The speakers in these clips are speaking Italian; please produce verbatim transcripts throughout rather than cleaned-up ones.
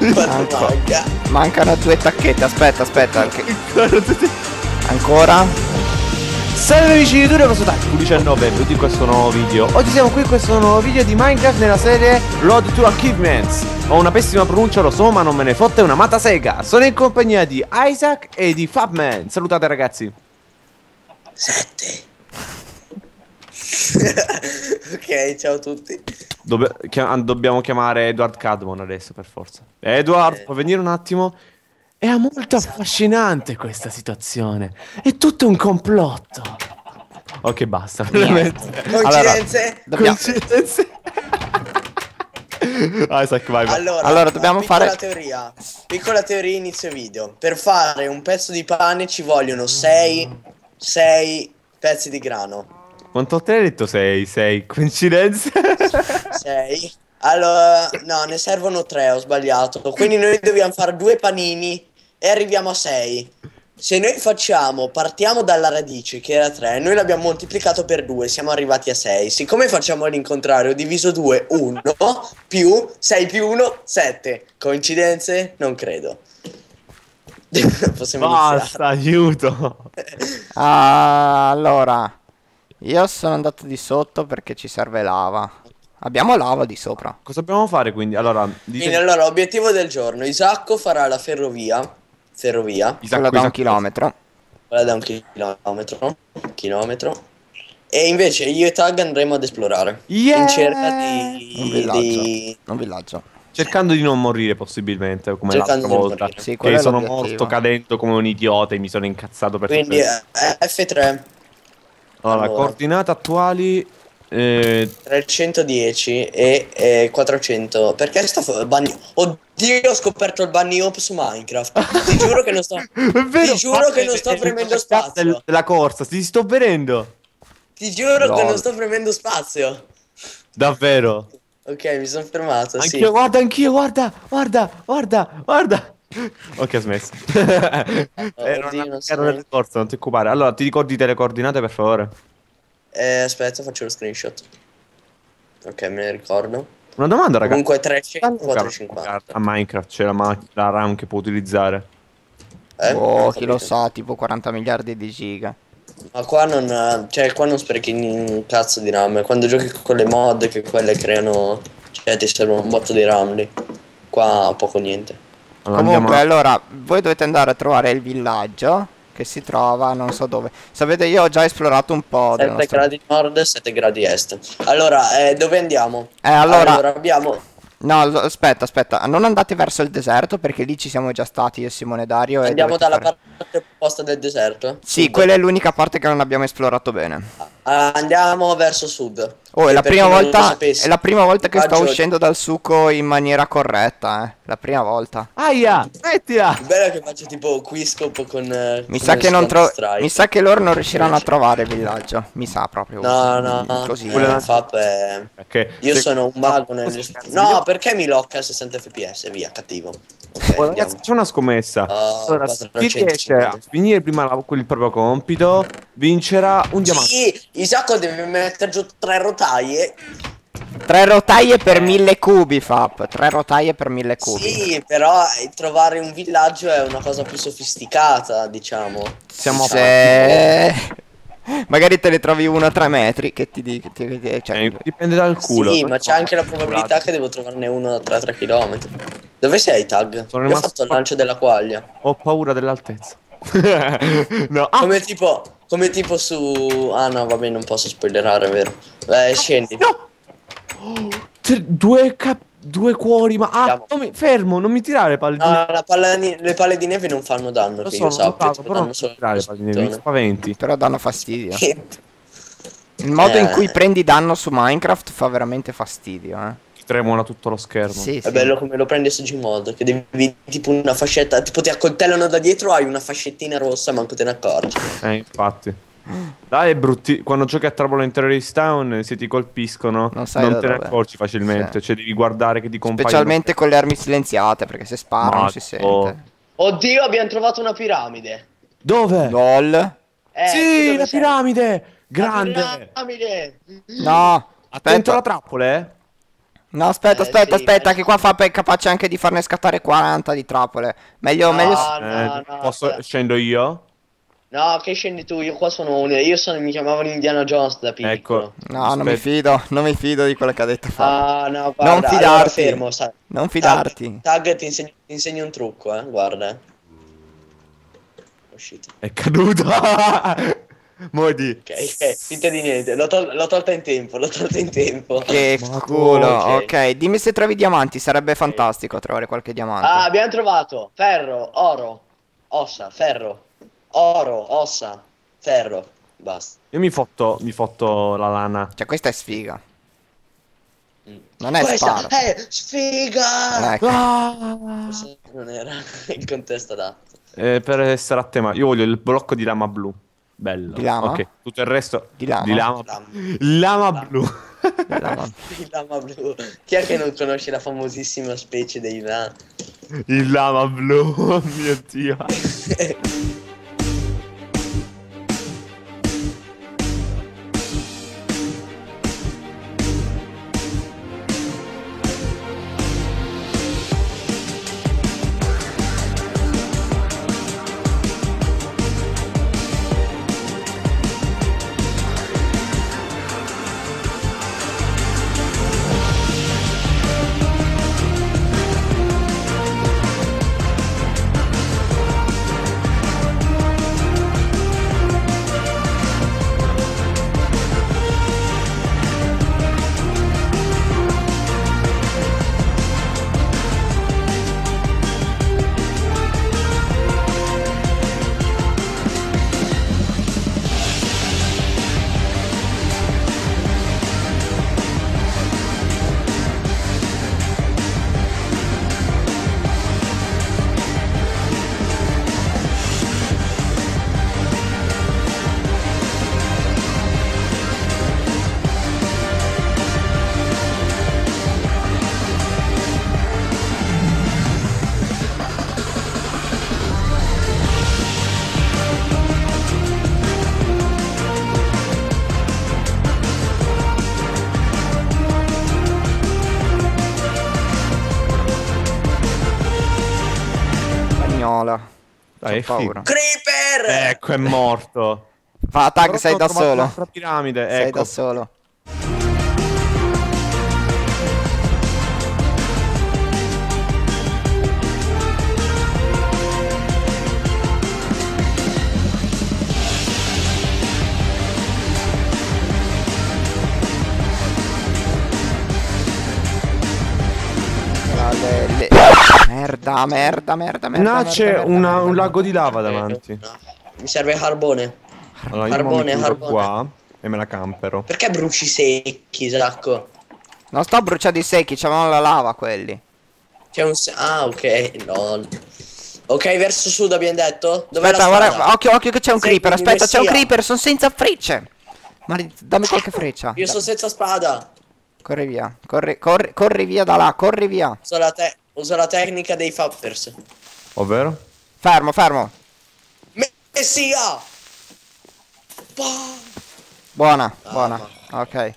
Quanto manca? Mancano due tacchette, aspetta, aspetta. Anche... Ancora? Salve amici di YouTube, sono Tactico diciannove, benvenuti in questo nuovo video. Oggi siamo qui in questo nuovo video di Minecraft nella serie Road to Achievements. Ho una pessima pronuncia, lo so, ma non me ne fotte una matasega. Sono in compagnia di Isaac e di Fabman. Salutate ragazzi. Sette. Ok, ciao a tutti. Dobb chia dobbiamo chiamare Edward Cadmon adesso per forza. Edward, eh. puoi venire un attimo? È molto affascinante questa situazione. È tutto un complotto. Ok, basta. Veramente. Coincidenze? Allora, Coincidenze. Isaac, vai, vai. Allora, allora dobbiamo piccola fare. Teoria. Piccola teoria inizio video. Per fare un pezzo di pane ci vogliono sei pezzi di grano. Quanto te hai detto sei? sei coincidenze? sei. Allora, no, ne servono tre, ho sbagliato. Quindi noi dobbiamo fare due panini e arriviamo a sei. Se noi facciamo, partiamo dalla radice che era tre, noi l'abbiamo moltiplicato per due, siamo arrivati a sei. Siccome facciamo all'incontrario, diviso due, uno, più sei più uno, sette. Coincidenze? Non credo. Possiamo Basta, iniziare. aiuto. Ah, allora, io sono andato di sotto perché ci serve lava. Abbiamo lava di sopra. Cosa dobbiamo fare quindi? Allora, dite... Quindi, allora, obiettivo del giorno. Isacco farà la ferrovia. Ferrovia. Isacco, Quella da un Isacco. chilometro. Quella da un chilometro. Chilometro. E invece io e Tag andremo ad esplorare. Yeah! In cerca Un di... villaggio. di... Un villaggio. Cercando di non morire possibilmente, come Cercando l'altra di non volta. morire. Sì, quello che è sono l'obiettivo. morto cadendo come un idiota e mi sono incazzato per Quindi tutte... eh, F tre. Allora, allora. coordinate attuali... Eh... trecentodieci e eh, quattrocento. Perché sto bagno? Oddio, ho scoperto il bunny hop su Minecraft. Ti giuro che non sto... È vero, Ti giuro che non sto è- è- premendo è- spazio. del- della corsa, ti sto venendo. Ti giuro che Lol. non sto premendo spazio. Davvero. Ok, mi sono fermato, sì. Anch'io, guarda, anch'io, guarda, guarda, guarda, guarda. Ok, ho smesso. Era oddio, una non so era della neanche. corsa, non ti occupare. Allora, ti ricordi delle coordinate, per favore? Eh, aspetta, faccio lo screenshot. Ok, me ne ricordo. Una domanda, ragazzi. Comunque trecento, A quattrocentocinquanta. Minecraft c'è la, ma- la RAM che può utilizzare. Eh? Oh, Non ho chi lo capito. sa, tipo quaranta miliardi di giga. Ma qua non... Cioè, qua non sprechi un cazzo di RAM. Quando giochi con le mod, che quelle creano... Cioè, ti servono un botto di RAM lì. Qua poco niente. Allora, Comunque, andiamo a- allora, voi dovete andare a trovare il villaggio che si trova, non so dove. Sapete, io ho già esplorato un po' del sette nostro... gradi nord, sette gradi est. Allora, eh, dove andiamo? Eh, allora... abbiamo... No, lo- aspetta, aspetta, non andate verso il deserto perché lì ci siamo già stati io e Simone Dario e Andiamo dovete dalla fare- parte opposta del deserto? Sì, Sud. quella è l'unica parte che non abbiamo esplorato bene. Ah, andiamo verso sud. Oh, è E la per prima chi non lo volta, sapesse, è la prima volta che sto raggio- uscendo dal succo in maniera corretta, eh. La prima volta. Aia, mettila. Il bello è che faccio tipo quiscopo con... eh, Mi come sa che si non chiama? tro... Strike. Mi sa che loro non riusciranno a trovare il villaggio. Mi sa proprio. No, no, no. Così. Eh, Fab è... Perché Io se- sono un mago nel... No, perché mi locca a sessanta fps? Via, cattivo. Ok, Oh, andiamo. ragazzi, c'è una scommessa. Oh, Allora, chi quattrocentocinquanta. riesce a finire prima la- quel proprio compito vincerà un diamante. Sì, Isacco deve mettere giù tre rotaie. Tre rotaie per mille cubi, Fab. Tre rotaie per mille cubi. Sì, però eh, trovare un villaggio è una cosa più sofisticata, diciamo. Siamo Se... Magari te ne trovi uno a tre metri che ti dico. Cioè... Eh, dipende dal culo. Sì, ma c'è anche la probabilità che devo trovarne uno tra tre chilometri. Dove sei, Tag? Sono Io ho rimasto- fatto il lancio della quaglia. Ho paura dell'altezza. No. Ah, Come tipo, come tipo su... Ah no, vabbè, non posso spoilerare, vero? Beh, scendi. no. Oh, tre- due cap- due cuori, ma ah, Andiamo. non mi- fermo, non mi tirare le palle di No, la palla di- le palle di neve non fanno danno, Lo che so, io l'ho sappia, notato, tipo, però non danno mi solo tirare le palle di neve, mi spaventi. Però danno fastidio. Che- Il modo in Eh. cui prendi danno su Minecraft fa veramente fastidio, eh. Tremola tutto lo schermo. Sì, È sì. bello come lo prendi su Gmod, che devi tipo una fascetta, tipo ti accoltellano da dietro, hai una fascettina rossa, manco te ne accorgi. Eh, infatti. Dai, è brutti. Quando giochi a Trouble in Terrorist Town, se ti colpiscono, Non sai non da te ne dove. accorgi facilmente. Sì. Cioè, devi guardare che ti compaiono. Specialmente con le armi silenziate, perché se sparano Ma- si oh. sente. Oddio, abbiamo trovato una piramide. Dove? LOL. Eh, tu Sì, dove la sei? piramide! La Grande! piramide. No, Attento aspetta. alla trappola, eh? No, aspetta, Eh, aspetta, sì, aspetta, eh, che qua fa è capace anche di farne scattare quaranta di trappole. Meglio, No, meglio... no, Eh, no, posso... aspetta. Scendo io? No, che scendi tu? Io qua sono un... Io sono... mi chiamavano Indiana Jones da Ecco, piccolo. No, non mi aspetta. fido, non mi fido di quello che ha detto Fabio. Ah, no, Non guarda, allora fidarti, fermo, sa. non Tag, fidarti. tag ti insegno, ti insegno un trucco, eh, guarda. Eh. È uscito. È caduto. Modi. Ok, ok, finta di niente, l'ho tol- l'ho tolta in tempo, l'ho tolta in tempo. Che Ma culo, ok. ok. Dimmi se trovi diamanti, sarebbe fantastico trovare qualche Ah, diamante. abbiamo trovato ferro, oro, ossa, ferro, oro, ossa, ferro, basta. Io mi fotto, mi fotto la lana. Cioè, questa è sfiga. Mm. Non è Questa sparo. è sfiga! Ecco. Ah! Questo non era il contesto adatto. Eh, per essere a tema, io voglio il blocco di lama blu. Bello. Di lama? Ok, tutto il resto Di lama? di lama. Lama. Lama Lama. blu. Di lama. Il lama blu. Chi è che non conosce la famosissima specie dei lama? Il lama blu. Oh mio Dio. Spagnola. Dai, è C'ho paura. figo. Creeper! Ecco, è morto. Va, tag, Però sei ho da trovato solo. un'altra piramide. Sei Ecco. da solo. Ah, le- le- Merda, merda, merda, merda. No, merda, c'è merda, una- merda, un merda. lago di lava davanti. No, mi serve carbone. Allora, io mo Carbone, mi chiudo carbone. qua e me la campero. Perché bruci secchi, Sacco? Non sto bruciando i secchi, c'avevano la lava quelli. C'è un... se- Ah, ok, lol. Ok, verso sud abbiamo detto? Dov'è Aspetta, la strada? guarda, occhio, occhio che c'è un Seguimi, creeper. Aspetta, c'è un Messia. creeper, sono senza frecce. Ma dammi qualche freccia. Io sono senza spada. Corri via, corri, corri, corri via da là, corri via. Uso la, te- uso la tecnica dei fappers. Ovvero? Fermo, fermo. Messia! Pa- Buona, Ah, buona. Ok.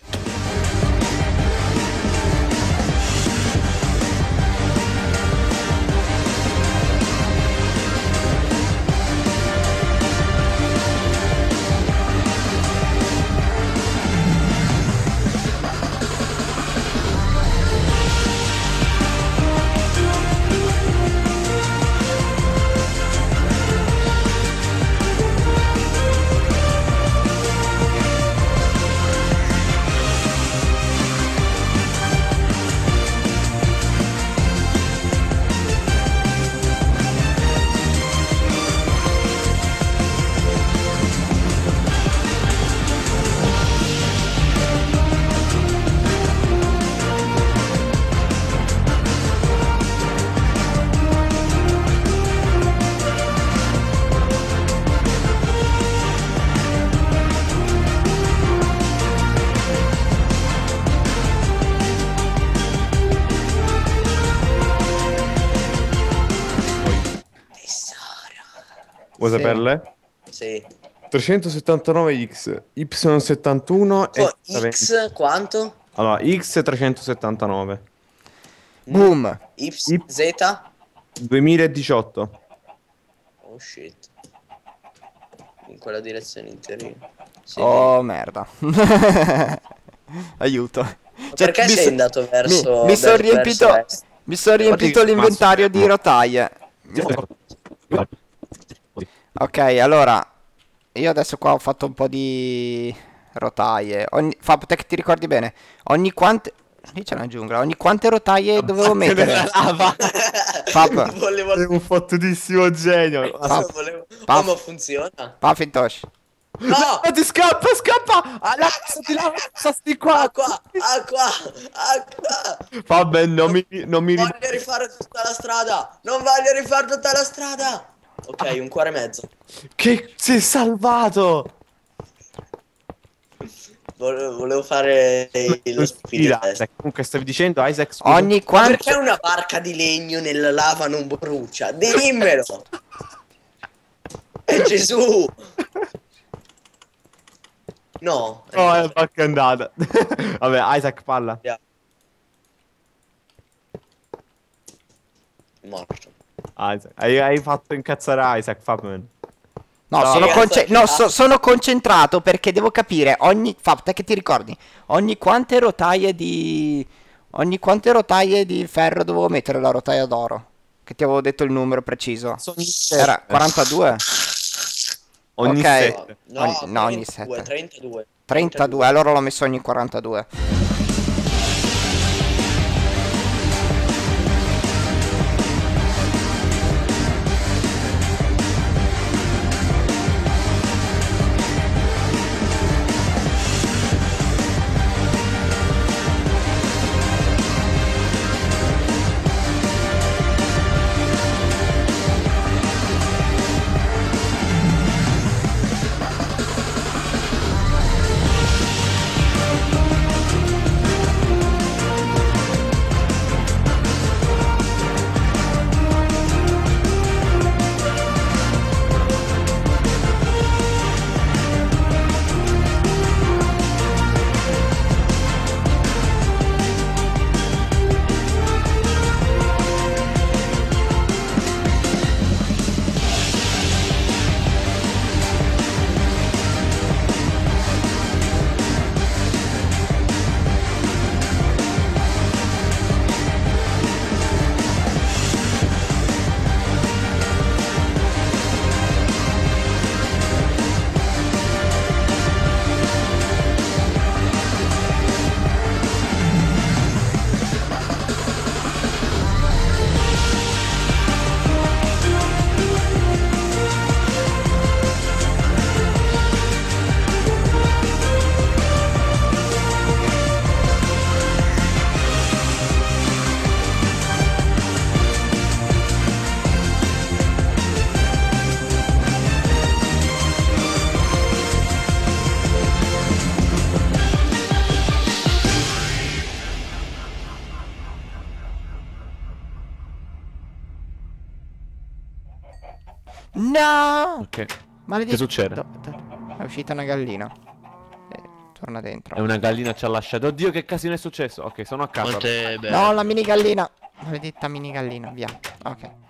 Vuoi Sì. saperle? Sì. trecentosettantanove X, Y settantuno e Oh, X quanto? Allora, X trecentosettantanove. Boom. Y, Y- Z. duemiladiciotto. Oh shit. In quella direzione interina. Sì, Oh merda. Aiuto. ma perché mi sei so- andato mi, verso mi sono ver- riempito verso est? mi sono riempito Guardi, l'inventario Massimo. di rotaie. Ok, allora io adesso qua ho fatto un po' di rotaie. Ogni... Fab, te che ti ricordi bene? Ogni quante... Lì c'è una giungla. Ogni quante rotaie dovevo mettere? lava. Fab, Volevo... Sei un fottutissimo genio. Fab, volevo... Fab. Oh, ma funziona? Puffintosh. No! No, ti scappa, scappa! Ah, là, ti lava, sti qua. Acqua! Acqua! Acqua! Vabbè, non mi, non mi Voglio rifare tutta la strada! Non voglio rifare tutta la strada! Ok, un cuore e mezzo. Che si è salvato! Volevo, volevo fare lo speed Ira, test. comunque stavi dicendo Isaac, scusa. Ogni Ma quante... perché una barca di legno nella lava non brucia? Dimmelo! È Gesù! No. Oh, è barca andata. Vabbè, Isaac parla. Morto. Isaac. Hai, hai fatto incazzare Isaac, Fabman. No, No, sono, ragazzi, conce- che no cazzo. so- sono concentrato perché devo capire ogni... Fab, te che ti ricordi? Ogni quante rotaie di... Ogni quante rotaie di ferro dovevo mettere la rotaia d'oro? Che ti avevo detto il numero preciso. Era quarantadue? Ogni Ok. sette. No, Ogni- no, ogni trentadue, sette. trentadue. trentadue, allora l'ho messo ogni quarantadue. No! Ok. Maledetto. Che succede? Do- do- È uscita una gallina. Eh, torna dentro. E una gallina ci ha lasciato. Oddio, che casino è successo? Ok, sono a casa. Quante belle. No, la mini gallina. Maledetta mini gallina, via. Ok.